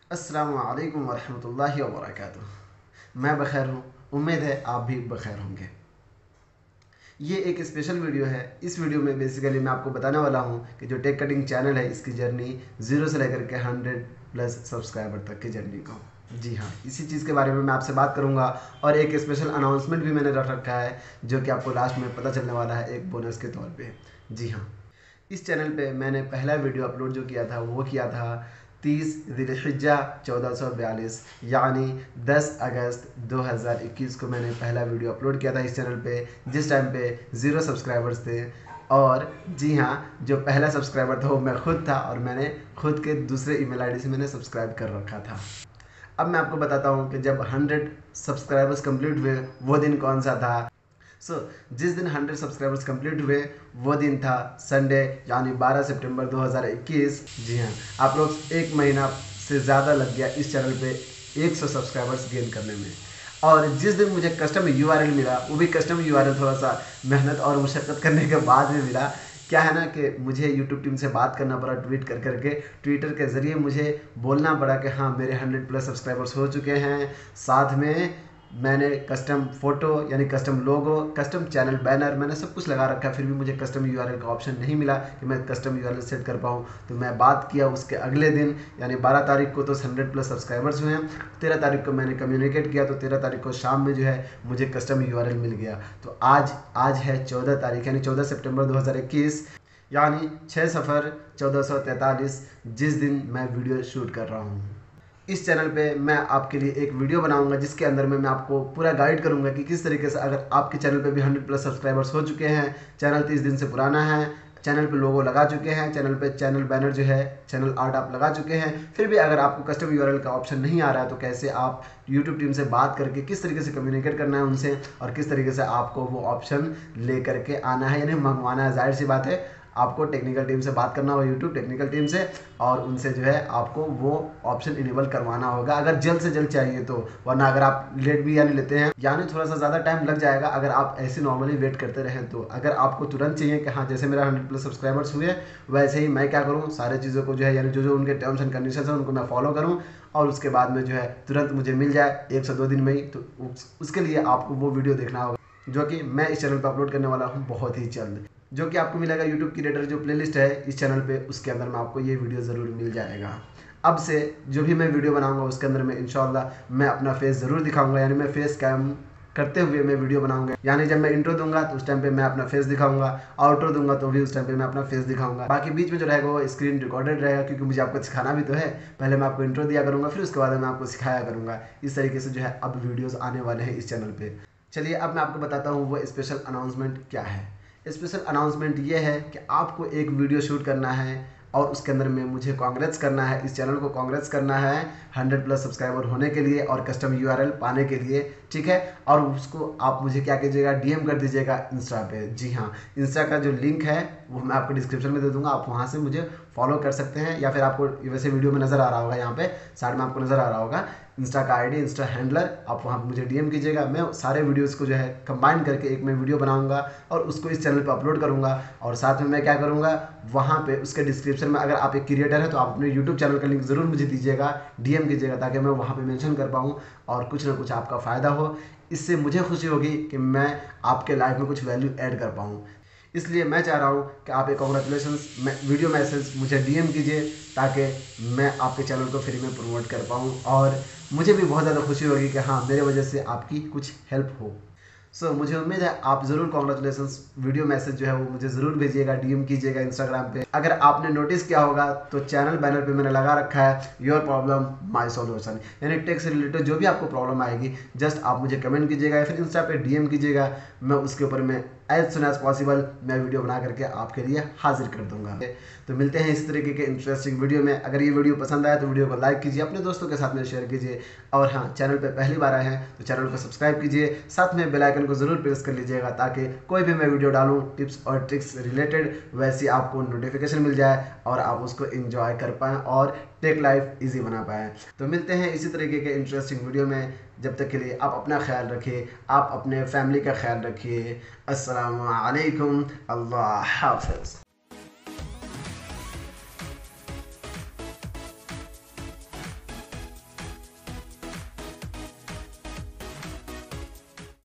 अस्सलामु अलैकुम वरहमतुल्लाहि वबरकातुहू। मैं बखैर हूँ, उम्मीद है आप भी बखैर होंगे। ये एक स्पेशल वीडियो है। इस वीडियो में बेसिकली मैं आपको बताने वाला हूँ कि जो टेक कटिंग चैनल है इसकी जर्नी 0 से लेकर के 100+ सब्सक्राइबर तक की जर्नी को, जी हाँ, इसी चीज़ के बारे में मैं आपसे बात करूँगा। और एक स्पेशल अनाउंसमेंट भी मैंने रख रखा है जो कि आपको लास्ट में पता चलने वाला है एक बोनस के तौर पे। जी हाँ, इस चैनल पे मैंने पहला वीडियो अपलोड जो किया था वो किया था 30 ज़िलहिज्जा 1442 यानी 10 अगस्त 2021 को मैंने पहला वीडियो अपलोड किया था इस चैनल पे, जिस टाइम पे 0 सब्सक्राइबर्स थे। और जी हाँ, जो पहला सब्सक्राइबर था वो मैं खुद था और मैंने खुद के दूसरे ईमेल आईडी से मैंने सब्सक्राइब कर रखा था। अब मैं आपको बताता हूँ कि जब 100 सब्सक्राइबर्स कंप्लीट हुए वो दिन कौन सा था। जिस दिन 100 सब्सक्राइबर्स कंप्लीट हुए वो दिन था संडे यानी 12 सितंबर 2021। जी हाँ, आप लोग एक महीना से ज़्यादा लग गया इस चैनल पे 100 सब्सक्राइबर्स गेन करने में। और जिस दिन मुझे कस्टम यूआरएल मिला, वो भी कस्टम यूआरएल थोड़ा सा मेहनत और मुशक्क़त करने के बाद में मिला। क्या है ना कि मुझे यूट्यूब टीम से बात करना पड़ा, ट्वीट कर करके, ट्विटर के ज़रिए मुझे बोलना पड़ा कि हाँ मेरे 100+ सब्सक्राइबर्स हो चुके हैं। साथ में मैंने कस्टम फ़ोटो यानी custom logo, custom channel banner, मैंने सब कुछ लगा रखा है, फिर भी मुझे कस्टम यूआरएल का ऑप्शन नहीं मिला कि मैं कस्टम यूआरएल सेट कर पाऊँ। तो मैं बात किया उसके अगले दिन यानी 12 तारीख को तो 100+ सब्सक्राइबर्स हुए हैं। 13 तारीख को मैंने कम्युनिकेट किया तो 13 तारीख को शाम में जो है मुझे कस्टम यूआरएल मिल गया। तो आज है 14 तारीख यानी 14 सितंबर 2021 यानी 6 सफ़र 1443, जिस दिन मैं वीडियो शूट कर रहा हूँ। इस चैनल पे मैं आपके लिए एक वीडियो बनाऊंगा जिसके अंदर में मैं आपको पूरा गाइड करूंगा कि किस तरीके से, अगर आपके चैनल पे भी 100+ सब्सक्राइबर्स हो चुके हैं, चैनल 30 दिन से पुराना है, चैनल पे लोगो लगा चुके हैं, चैनल पे चैनल बैनर जो है चैनल आर्ट आप लगा चुके हैं, फिर भी अगर आपको कस्टम यूआरएल का ऑप्शन नहीं आ रहा है तो कैसे आप यूट्यूब टीम से बात करके किस तरीके से कम्युनिकेट करना है उनसे और किस तरीके से आपको वो ऑप्शन ले करके आना है यानी मंगवाना है। जाहिर सी बात है आपको टेक्निकल टीम से बात करना होगा, यूट्यूब टेक्निकल टीम से, और उनसे जो है आपको वो ऑप्शन इनेबल करवाना होगा अगर जल्द से जल्द चाहिए तो। वरना अगर आप लेट भी यानी लेते हैं यानी थोड़ा सा ज़्यादा टाइम लग जाएगा अगर आप ऐसे नॉर्मली वेट करते रहें तो। अगर आपको तुरंत चाहिए कि हाँ जैसे मेरा 100+ सब्सक्राइबर्स हुए वैसे ही मैं क्या करूँ, सारे चीज़ों को जो है यानी जो जो उनके टर्म्स एंड कंडीशन है उनको मैं फॉलो करूँ और उसके बाद में जो है तुरंत मुझे मिल जाए 1 से 2 दिन में ही। तो उसके लिए आपको वो वीडियो देखना होगा जो कि मैं इस चैनल पर अपलोड करने वाला हूँ बहुत ही जल्द, जो कि आपको मिलेगा यूट्यूब क्रिएटर जो प्लेलिस्ट है इस चैनल पे, उसके अंदर में आपको ये वीडियो ज़रूर मिल जाएगा। अब से जो भी मैं वीडियो बनाऊंगा उसके अंदर में इंशाल्लाह मैं अपना फेस ज़रूर दिखाऊंगा, यानी मैं फेस कैम करते हुए मैं वीडियो बनाऊंगा। यानी जब मैं इंट्रो दूंगा तो उस टाइम पे मैं अपना फेस दिखाऊंगा, आउट्रो दूंगा तो भी उस टाइम पे मैं अपना फेस दिखाऊंगा। बाकी बीच में जो रहेगा वो स्क्रीन रिकॉर्डेड रहेगा क्योंकि मुझे आपको सिखाना भी तो है। पहले मैं आपको इंट्रो दिया करूँगा, फिर उसके बाद मैं आपको सिखाया करूँगा। इस तरीके से जो है अब वीडियोज़ आने वाले हैं इस चैनल पर। चलिए अब मैं आपको बताता हूँ वो स्पेशल अनाउंसमेंट क्या है। स्पेशल अनाउंसमेंट ये है कि आपको एक वीडियो शूट करना है और उसके अंदर में मुझे कांग्रेट्स करना है, इस चैनल को कांग्रेट्स करना है 100+ सब्सक्राइबर होने के लिए और कस्टम यूआरएल पाने के लिए, ठीक है। और उसको आप मुझे क्या कीजिएगा, डीएम कर दीजिएगा इंस्टा पे। जी हाँ, इंस्टा का जो लिंक है वो मैं आपको डिस्क्रिप्शन में दे दूंगा, आप वहाँ से मुझे फॉलो कर सकते हैं। या फिर आपको वैसे वीडियो में नज़र आ रहा होगा, यहाँ पे साइड में आपको नज़र आ रहा होगा इंस्टा का आईडी, इंस्टा हैंडलर, आप वहाँ पर मुझे डीएम कीजिएगा। मैं सारे वीडियोस को जो है कंबाइन करके एक मैं वीडियो बनाऊंगा और उसको इस चैनल पे अपलोड करूंगा। और साथ में मैं क्या करूंगा, वहाँ पे उसके डिस्क्रिप्शन में अगर आप एक क्रिएटर है तो आप अपने यूट्यूब चैनल का लिंक ज़रूर मुझे दीजिएगा, डीएम कीजिएगा, ताकि मैं वहाँ पे मेंशन कर पाऊँ और कुछ ना कुछ आपका फ़ायदा हो। इससे मुझे खुशी होगी कि मैं आपके लाइफ में कुछ वैल्यू ऐड कर पाऊँ। इसलिए मैं चाह रहा हूँ कि आप एक कॉन्ग्रेचुलेसन्स वीडियो मैसेज मुझे डीएम कीजिए ताकि मैं आपके चैनल को फ्री में प्रमोट कर पाऊँ और मुझे भी बहुत ज़्यादा खुशी होगी कि हाँ मेरे वजह से आपकी कुछ हेल्प हो। मुझे उम्मीद है आप ज़रूर कॉन्ग्रेचुलेसन्स वीडियो मैसेज जो है वो मुझे ज़रूर भेजिएगा, डीएम कीजिएगा इंस्टाग्राम पे। अगर आपने नोटिस किया होगा तो चैनल बैनर पे मैंने लगा रखा है योर प्रॉब्लम माय सॉल्यूशन, यानी टेक से रिलेटेड जो भी आपको प्रॉब्लम आएगी जस्ट आप मुझे कमेंट कीजिएगा या फिर इंस्टा पे डीएम कीजिएगा। मैं उसके ऊपर मैं एज सुन एज पॉसिबल मैं वीडियो बना करके आपके लिए हाजिर कर दूंगा। तो मिलते हैं इस तरीके के इंटरेस्टिंग वीडियो में। अगर ये वीडियो पसंद आया तो वीडियो को लाइक कीजिए, अपने दोस्तों के साथ में शेयर कीजिए और हाँ चैनल पे पहली बार आए हैं तो चैनल को सब्सक्राइब कीजिए, साथ में बेल आइकन को ज़रूर प्रेस कर लीजिएगा ताकि कोई भी मैं वीडियो डालूँ टिप्स और ट्रिक्स रिलेटेड वैसी आपको नोटिफिकेशन मिल जाए और आप उसको एंजॉय कर पाएँ और टेक लाइफ ईजी बना पाएँ। तो मिलते हैं इसी तरीके के इंटरेस्टिंग वीडियो में। जब तक के लिए आप अपना ख्याल रखिए, आप अपने फैमिली का ख्याल रखिए। अस्सलामु अलैकुम, अल्लाह हाफ़िज़।